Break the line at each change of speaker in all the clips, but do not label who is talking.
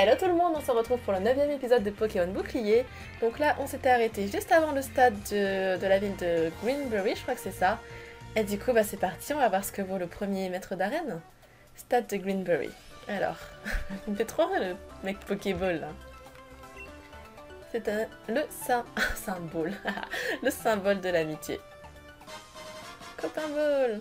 Hello tout le monde, on se retrouve pour le 9e épisode de Pokémon Bouclier. Donc là, on s'était arrêté juste avant le stade de la ville de Greenbury, je crois que c'est ça. Et du coup, c'est parti, on va voir ce que vaut le premier maître d'arène. Stade de Greenbury. Alors, il me fait trop rire le mec Pokéball là. C'est le symbole. Le symbole de l'amitié. Copain Ball.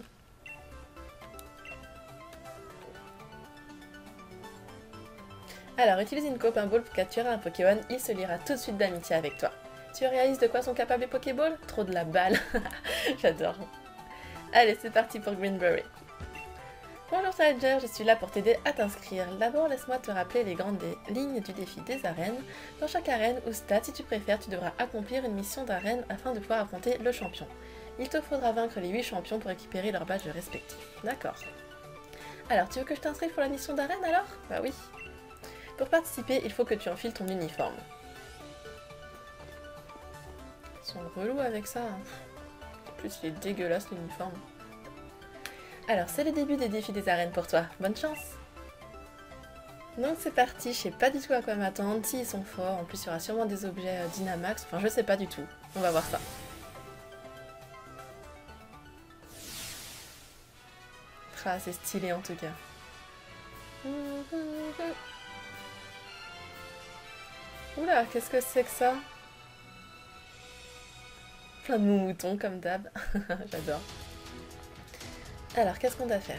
Alors, utilise une Copain Ball pour capturer un Pokémon, il se liera tout de suite d'amitié avec toi. Tu réalises de quoi sont capables les Pokéballs? Trop de la balle. J'adore. Allez, c'est parti pour Greenbury. Bonjour Challenger, je suis là pour t'aider à t'inscrire. D'abord, laisse-moi te rappeler les grandes lignes du défi des arènes. Dans chaque arène ou stade, si tu préfères, tu devras accomplir une mission d'arène afin de pouvoir affronter le champion. Il te faudra vaincre les 8 champions pour récupérer leurs badges respectifs. D'accord. Alors, tu veux que je t'inscrive pour la mission d'arène alors? Bah oui. Pour participer, il faut que tu enfiles ton uniforme. Ils sont relous avec ça. En plus, il est dégueulasse l'uniforme. Alors, c'est le début des défis des arènes pour toi. Bonne chance! Donc c'est parti, je sais pas du tout à quoi m'attendre. Si ils sont forts, en plus il y aura sûrement des objets Dynamax. Enfin, je sais pas du tout. On va voir ça. Ah, c'est stylé en tout cas. Oula, qu'est-ce que c'est que ça? Plein de moutons comme d'hab. J'adore. Alors, qu'est-ce qu'on doit faire?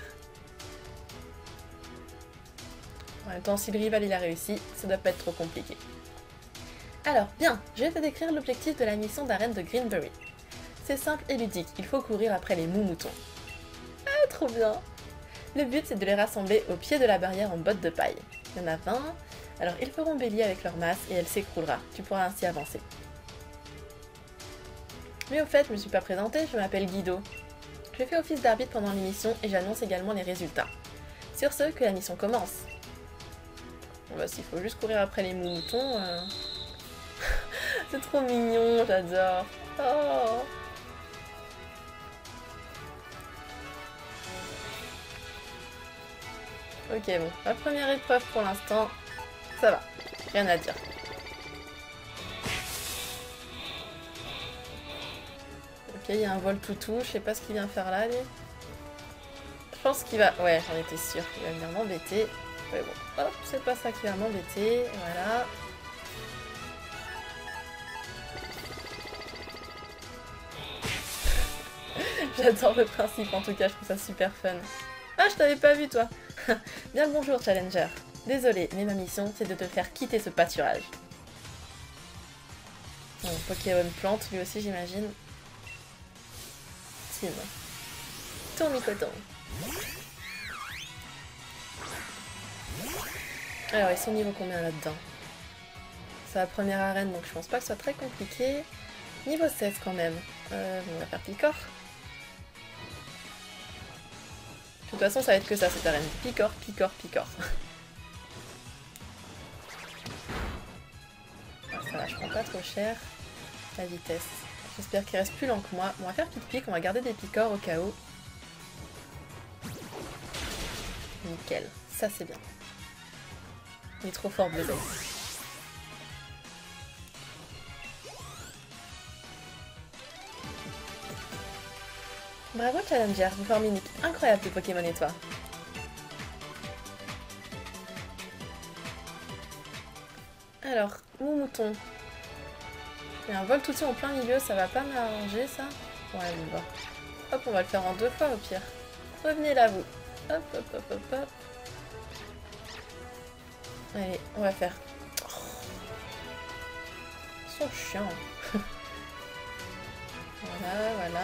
En même temps, si le rival il a réussi, ça doit pas être trop compliqué. Alors, bien, je vais te décrire l'objectif de la mission d'arène de Greenbury. C'est simple et ludique, il faut courir après les moutons. Ah, trop bien! Le but, c'est de les rassembler au pied de la barrière en bottes de paille. Il y en a 20. Alors ils feront bélier avec leur masse et elle s'écroulera. Tu pourras ainsi avancer. Mais au fait, je me suis pas présentée, je m'appelle Guido. Je fais office d'arbitre pendant l'émission et j'annonce également les résultats. Sur ce, que la mission commence. Bon, s'il faut juste courir après les moutons... C'est trop mignon, j'adore. Oh. Ok, bon, la première épreuve pour l'instant... Ça va, rien à dire. Ok, il y a un vol toutou, je sais pas ce qu'il vient faire là, lui. Je pense qu'il va... Ouais, j'en étais sûre, il va venir m'embêter. Mais bon, hop, c'est pas ça qui va m'embêter, voilà. J'adore le principe, en tout cas, je trouve ça super fun. Ah, je t'avais pas vu, toi. Bien le bonjour, Challenger. Désolé, mais ma mission, c'est de te faire quitter ce pâturage. Bon, Pokémon plante, lui aussi, j'imagine. Tim. Tournicoton. Alors, ils sont niveau combien là-dedans? C'est la première arène, donc je pense pas que ce soit très compliqué. Niveau 16 quand même. On va faire Picor. De toute façon, ça va être que ça, cette arène. Picor, Picor, Picor. Ça va, je prends pas trop cher. La vitesse. J'espère qu'il reste plus lent que moi. Bon, on va faire pic-pic, on va garder des Picors au cas où. Nickel, ça c'est bien. Il est trop fort, Bleu. Bravo Challenger, vous formez une équipe incroyable de Pokémon et toi. Alors, mouton. Il y a un vol tout de suite en plein milieu, ça va pas m'arranger ça? Ouais, bon. Hop, on va le faire en 2 fois au pire. Revenez là, vous. Hop, hop, hop, hop, hop. Allez, on va faire. Oh. Ils sont chiants. Voilà, voilà.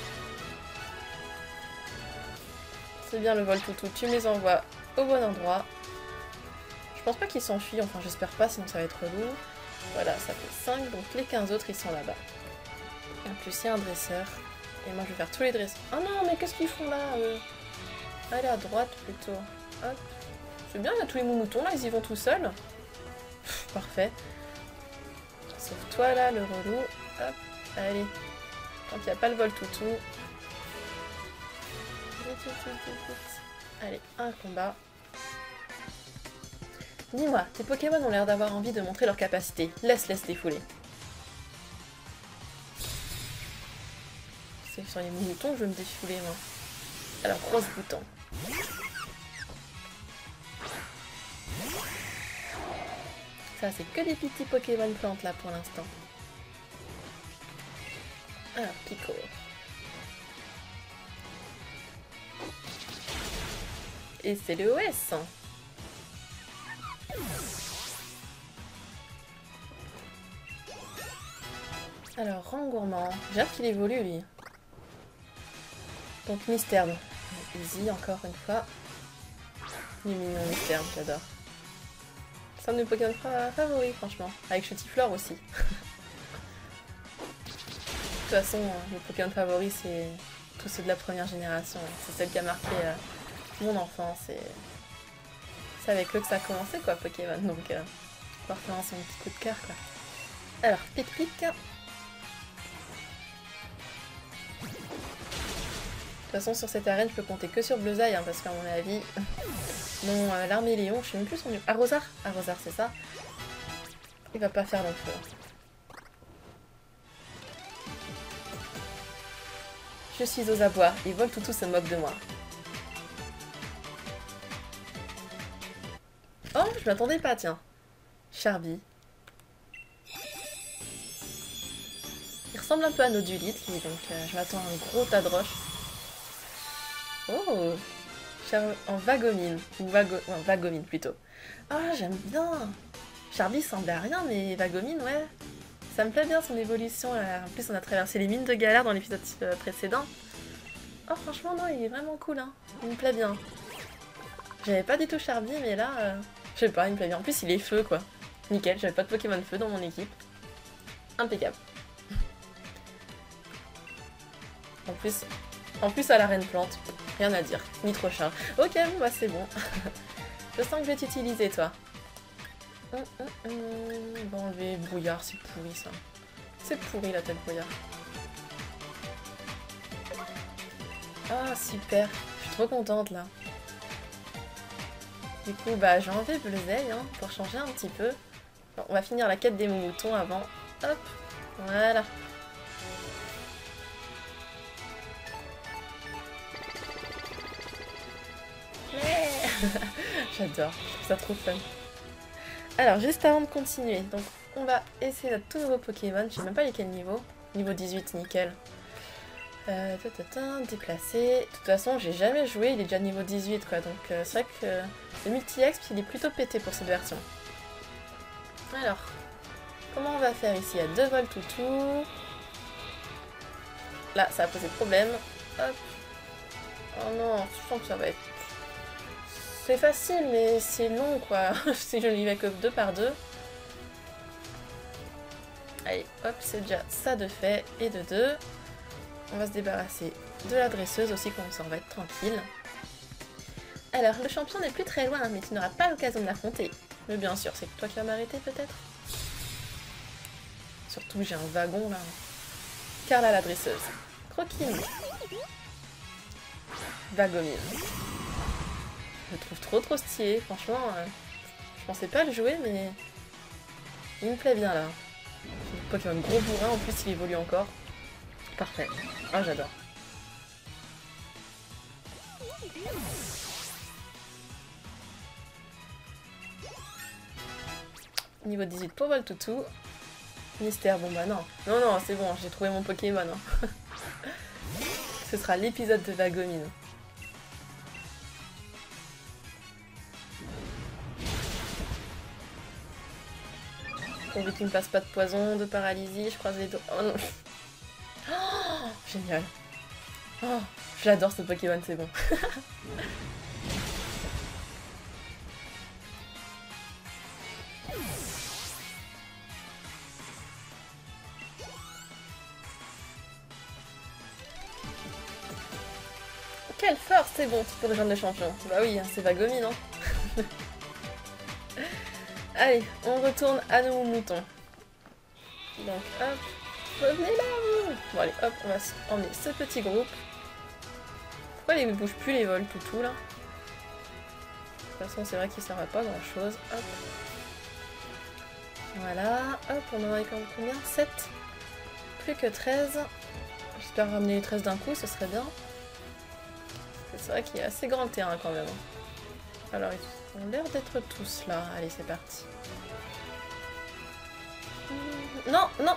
C'est bien le vol toutou, tu me les envoies au bon endroit. Je pense pas qu'ils s'enfuient, enfin j'espère pas, sinon ça va être relou. Voilà, ça fait 5, donc les 15 autres ils sont là-bas. En plus il y a un dresseur. Et moi je vais faire tous les dresseurs. Oh non, mais qu'est-ce qu'ils font là Allez à droite plutôt. Hop. C'est bien, il y a tous les moutons là, ils y vont tout seuls. Pff, parfait. Sauf toi là, le relou. Hop, allez. Tant qu'il n'y a pas le vol toutou. Vite, vite, vite, vite. Allez, un combat. Dis-moi, tes Pokémon ont l'air d'avoir envie de montrer leur capacité. Laisse-les défouler. C'est sur les moutons que je veux me défouler, moi. Alors, grosse bouton. Ça, c'est que des petits Pokémon plantes, là, pour l'instant. Alors, Pico. Et c'est le OS. Alors, rang gourmand. J'ai hâte qu'il évolue, lui. Donc, Mystère. Easy, encore une fois. Il est mignon, Mystère, j'adore. C'est un de mes Pokémon favoris, franchement. Avec Chutiflore aussi. De toute façon, mes Pokémon favoris, c'est tous ceux de la première génération. C'est celle qui a marqué mon enfance. Et c'est avec eux que ça a commencé, quoi, Pokémon. Donc, forcément, c'est mon petit coup de cœur, quoi. Alors, pic-pic. De toute façon, sur cette arène, je peux compter que sur Bleuzaï, hein, parce qu'à mon avis, non, l'Arméléon, je sais même plus son nom. Arrosar, c'est ça. Il va pas faire long feu. Je suis aux abois, et Voltoutou se moque de moi. Oh, je m'attendais pas, tiens. Charby. Il ressemble un peu à Nodulite, lui, donc je m'attends à un gros tas de roches. Oh, en Vagomine, ou Vagomine plutôt. Ah, j'aime bien. Charby semble à rien, mais Vagomine, ouais. Ça me plaît bien son évolution. En plus, on a traversé les mines de galère dans l'épisode précédent. Oh, franchement, non, il est vraiment cool, hein. Il me plaît bien. J'avais pas du tout Charby, mais là, je sais pas, il me plaît bien. En plus, il est feu, quoi. Nickel, j'avais pas de Pokémon feu dans mon équipe. Impeccable. En plus, à la reine plante, rien à dire, ni trop cher. Ok, bon, bah c'est bon. Je sens que je vais t'utiliser, toi. On va enlever brouillard, c'est pourri ça. C'est pourri la tête brouillard. Ah, super. Je suis trop contente là. Du coup, bah j'ai enlevé Bleuzaï, hein, pour changer un petit peu. Bon, on va finir la quête des moutons avant. Hop, voilà. J'adore, je trouve ça trop fun. Alors, juste avant de continuer, donc on va essayer notre tout nouveau Pokémon. Je sais même pas lesquels niveaux. Niveau 18, nickel. Déplacer. De toute façon, j'ai jamais joué, il est déjà niveau 18, quoi. Donc, c'est vrai que le multi-exp, il est plutôt pété pour cette version. Alors, comment on va faire ici? Il y a 2 Voltoutou. Là, ça a posé problème. Hop. Oh non, je sens que ça va être... C'est facile, mais c'est long, quoi. Si je n'y vais que 2 par 2. Allez, hop, c'est déjà ça de fait. Et de 2. On va se débarrasser de la dresseuse aussi, comme ça on va être tranquille. Alors, le champion n'est plus très loin, mais tu n'auras pas l'occasion de l'affronter. Mais bien sûr, c'est toi qui vas m'arrêter, peut-être? Surtout, j'ai un wagon, là. Carla la dresseuse. Croquine. Vagomine. Je le trouve trop stylé, franchement. Je pensais pas le jouer, mais il me plaît bien là. Le Pokémon gros bourrin, en plus il évolue encore. Parfait. Ah, j'adore. Niveau 18 pour Voltoutou. Mystère, bon bah non. Non, c'est bon, j'ai trouvé mon Pokémon. Hein. Ce sera l'épisode de Vagomine. Pourvu qu'il ne passe pas de poison, de paralysie, je croise les doigts. Oh non. Oh, génial. Oh, j'adore ce Pokémon, c'est bon. Quelle force, c'est bon, tu peux rejoindre le champion. Bah oui, hein, c'est Vagomine, hein. Allez, on retourne à nos moutons. Donc hop, revenez là vous. Bon allez, hop, on va emmener ce petit groupe. Pourquoi ils ne bougent plus les Voltoutou là? toute façon, c'est vrai qu'il sert à pas grand chose. Hop. Voilà. Hop, on en a combien? 7. Plus que 13. J'espère ramener les 13 d'un coup, ce serait bien. C'est vrai qu'il y a assez grand le terrain quand même. Alors, ils ont l'air d'être tous là. Allez, c'est parti. Non, non!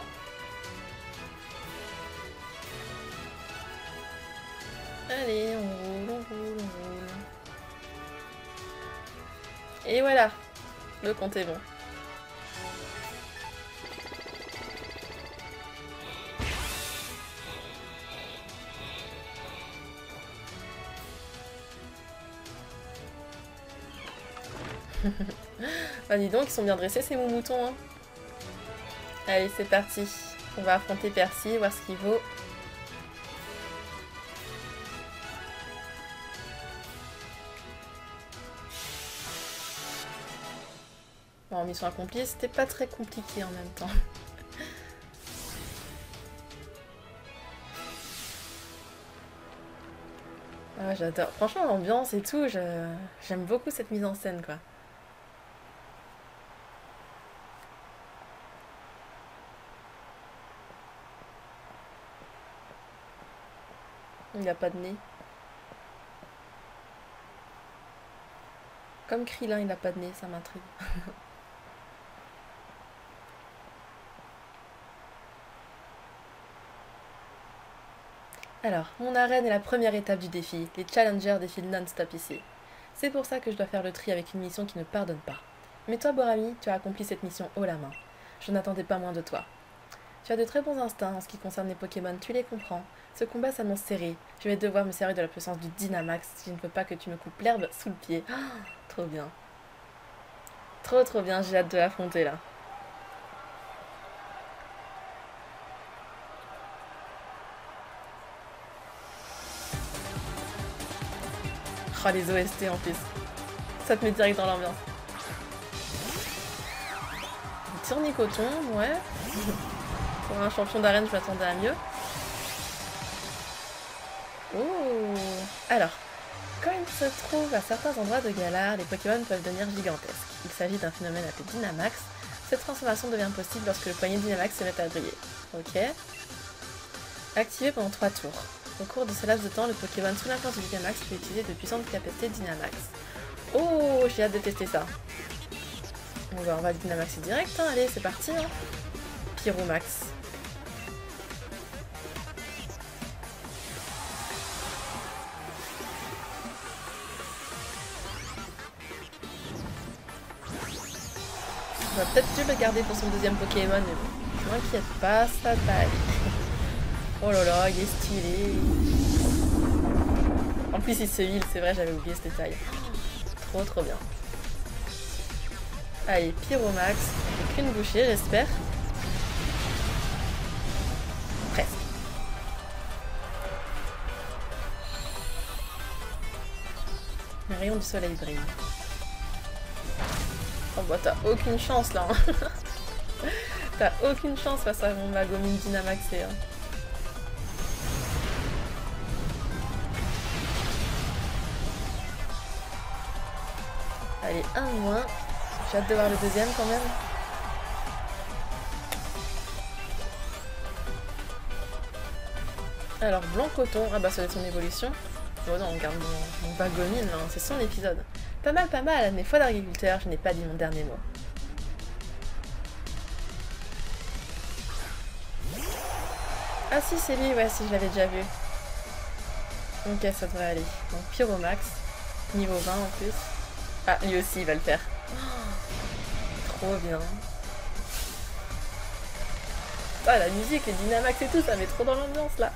Allez, on roule, on roule, on roule. Et voilà, le compte est bon. Bah dis donc, ils sont bien dressés ces moutons. Hein. Allez, c'est parti. On va affronter Percy, voir ce qu'il vaut. Bon, mission accomplie, c'était pas très compliqué en même temps. Ah, j'adore. Franchement, l'ambiance et tout, j'aime beaucoup cette mise en scène, quoi. Il a pas de nez. Comme Krillin, il a pas de nez, ça m'intrigue. Alors, mon arène est la première étape du défi. Les challengers défilent non-stop ici. C'est pour ça que je dois faire le tri avec une mission qui ne pardonne pas. Mais toi, Borami, tu as accompli cette mission haut la main. Je n'attendais pas moins de toi. Tu as de très bons instincts en ce qui concerne les Pokémon, tu les comprends. Ce combat s'annonce serré. Je vais devoir me servir de la puissance du Dynamax si je ne veux pas que tu me coupes l'herbe sous le pied. Oh, trop bien. Trop bien, j'ai hâte de l'affronter là. Oh, les OST en plus. Ça te met direct dans l'ambiance. Tournicoton, ouais. Pour un champion d'arène, je m'attendais à mieux. Oh. Alors, quand il se trouve à certains endroits de Galar, les Pokémon peuvent devenir gigantesques. Il s'agit d'un phénomène appelé Dynamax. Cette transformation devient possible lorsque le poignet Dynamax se met à briller. Ok. Activé pendant 3 tours. Au cours de ce laps de temps, le Pokémon sous l'influence du Dynamax peut utiliser de puissantes capacités Dynamax. Oh, j'ai hâte de tester ça. On va Dynamaxer direct, hein. Allez, c'est parti. Hein. Pyromax. On va peut-être dû le garder pour son deuxième Pokémon, mais bon, ne m'inquiète pas, ça va aller. Oh là là, il est stylé. En plus, il se heal, c'est vrai, j'avais oublié ce détail. Trop bien. Allez, Pyromax. Qu'une bouchée, j'espère. Presque. Le rayon du soleil brille. Oh bah t'as aucune chance là. Hein. T'as aucune chance face à mon Magomine Dynamaxé. Hein. Allez, un moins. J'ai hâte de voir le deuxième quand même. Alors, blanc coton. Ah bah ça doit être son évolution. Oh non, on garde mon Magomine, hein. C'est son épisode. Pas mal, mais foi d'agriculteur, je n'ai pas dit mon dernier mot. Ah si, c'est lui, ouais, si je l'avais déjà vu. Ok, ça devrait aller. Donc Pyromax, niveau 20 en plus. Ah, lui aussi, il va le faire. Oh, trop bien. Ah, la musique, les Dynamax et tout, ça met trop dans l'ambiance, là.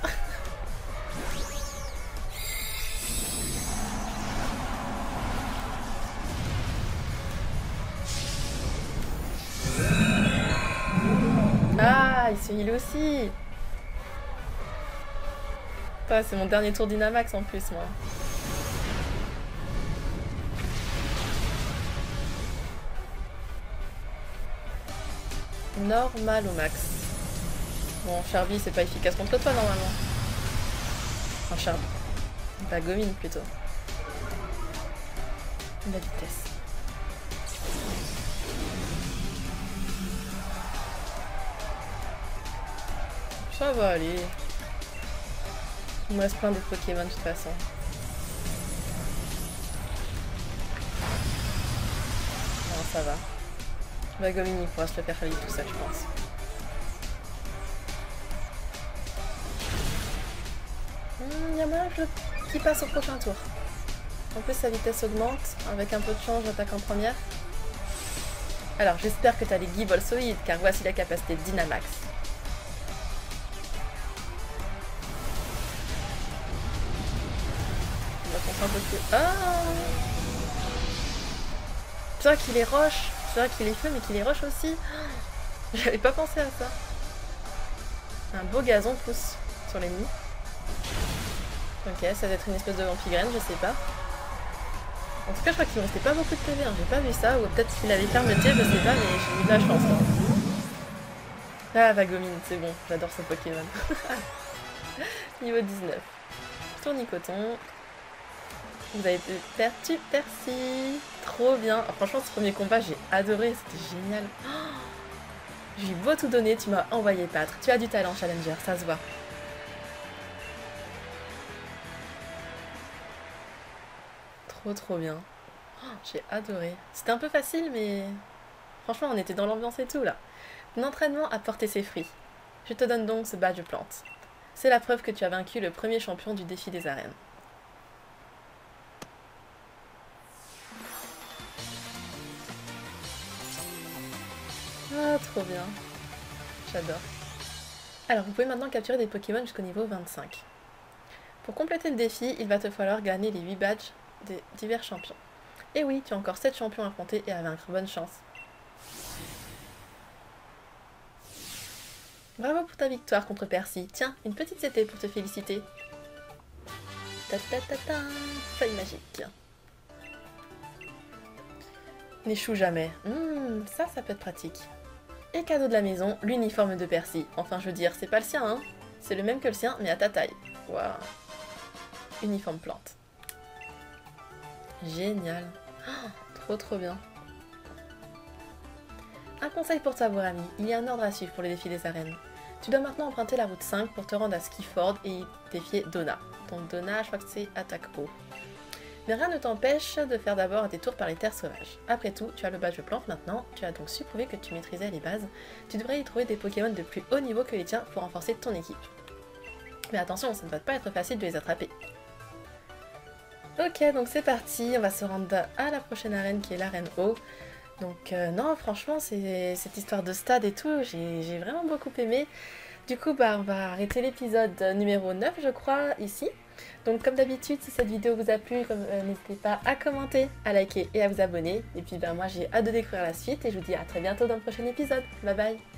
Ah, il se heal aussi. Ah, c'est mon dernier tour Dynamax en plus, moi. Normal au max. Bon, Charby, c'est pas efficace contre toi, normalement. Enfin, Charby. Magomine, plutôt. La vitesse. Ça va aller. Il me reste plein de Pokémon de toute façon. Non, ça va. Vagomini il pourra se le faire faillir tout seul, je pense. Il y a moyen qui passe au prochain tour. En plus, sa vitesse augmente. Avec un peu de chance, j'attaque en première. Alors, j'espère que tu as les Guibolles solides, car voici la capacité de Dynamax. On va comprendre un peu plus. Ah! C'est vrai qu'il est roche. C'est vrai qu'il est feu, mais qu'il est roche aussi. J'avais pas pensé à ça. Un beau gazon pousse sur l'ennemi. Ok, ça doit être une espèce de vampigraine, je sais pas. En tout cas, je crois qu'il ne restait pas beaucoup de PV, hein. J'ai pas vu ça, ou peut-être qu'il avait fermeté, je sais pas, mais j'ai eu de la chance. Ah, Vagomine, c'est bon, j'adore ce Pokémon. Niveau 19. Tournicoton. Vous avez perdu Percy. Trop bien. Oh, franchement, ce premier combat, j'ai adoré, c'était génial. Oh, j'ai beau tout donner, tu m'as envoyé battre. Tu as du talent, Challenger, ça se voit. Trop bien. Oh, j'ai adoré. C'était un peu facile, mais franchement, on était dans l'ambiance et tout là. L'entraînement a porté ses fruits. Je te donne donc ce badge plante. C'est la preuve que tu as vaincu le premier champion du défi des arènes. Ah, trop bien. J'adore. Alors, vous pouvez maintenant capturer des Pokémon jusqu'au niveau 25. Pour compléter le défi, il va te falloir gagner les 8 badges des divers champions. Et oui, tu as encore 7 champions à affronter et à vaincre. Bonne chance. Bravo pour ta victoire contre Percy. Tiens, une petite CT pour te féliciter. Ta ta ta ta, feuille magique. N'échoue jamais. Ça peut être pratique. Et cadeau de la maison, l'uniforme de Percy. Enfin, je veux dire, c'est pas le sien, hein. C'est le même que le sien, mais à ta taille. Waouh. Uniforme plante. Génial. Oh, trop bien. Un conseil pour toi, ami. Il y a un ordre à suivre pour les défis des arènes. Tu dois maintenant emprunter la route 5 pour te rendre à Skiford et défier Donna. Donc Donna, je crois que c'est attaque haut. Mais rien ne t'empêche de faire d'abord un détour par les terres sauvages. Après tout, tu as le badge plante maintenant, tu as donc su prouver que tu maîtrisais les bases. Tu devrais y trouver des Pokémon de plus haut niveau que les tiens pour renforcer ton équipe. Mais attention, ça ne va pas être facile de les attraper. Ok, donc c'est parti, on va se rendre à la prochaine arène qui est l'arène haut. Donc non, franchement, c'est cette histoire de stade et tout, j'ai vraiment beaucoup aimé. Du coup, on va arrêter l'épisode numéro 9, je crois, ici. Donc comme d'habitude, si cette vidéo vous a plu, n'hésitez pas à commenter, à liker et à vous abonner. Et puis moi, j'ai hâte de découvrir la suite et je vous dis à très bientôt dans le prochain épisode. Bye bye.